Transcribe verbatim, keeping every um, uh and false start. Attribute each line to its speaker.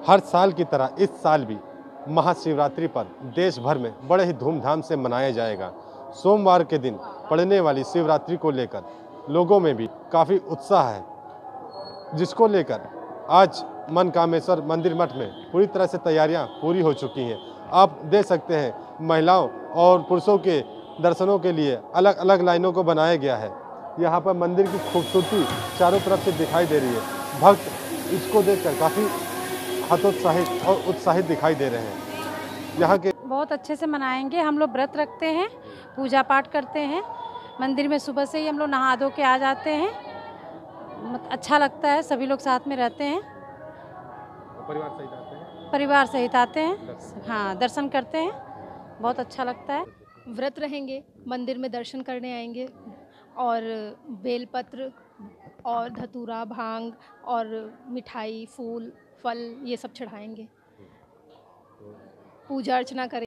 Speaker 1: हर साल की तरह इस साल भी महाशिवरात्रि पर देश भर में बड़े ही धूमधाम से मनाया जाएगा। सोमवार के दिन पड़ने वाली शिवरात्रि को लेकर लोगों में भी काफ़ी उत्साह है, जिसको लेकर आज मनकामेश्वर मंदिर मठ में पूरी तरह से तैयारियां पूरी हो चुकी हैं। आप देख सकते हैं, महिलाओं और पुरुषों के दर्शनों के लिए अलग अलग लाइनों को बनाया गया है। यहाँ पर मंदिर की खूबसूरती चारों तरफ से दिखाई दे रही है। भक्त इसको देखकर काफ़ी हतोत्साहित और उत्साहित दिखाई दे रहे हैं। यहाँ के
Speaker 2: बहुत अच्छे से मनाएंगे। हम लोग व्रत रखते हैं, पूजा पाठ करते हैं। मंदिर में सुबह से ही हम लोग नहा धो के आ जाते हैं। अच्छा लगता है, सभी लोग साथ में रहते हैं।
Speaker 1: परिवार सहित आते हैं
Speaker 2: परिवार सहित आते हैं, हाँ, दर्शन करते हैं। बहुत अच्छा लगता है।
Speaker 3: व्रत रहेंगे, मंदिर में दर्शन करने आएंगे और बेलपत्र और धतूरा, भांग और मिठाई, फूल, फल ये सब चढ़ाएंगे, पूजा अर्चना करें।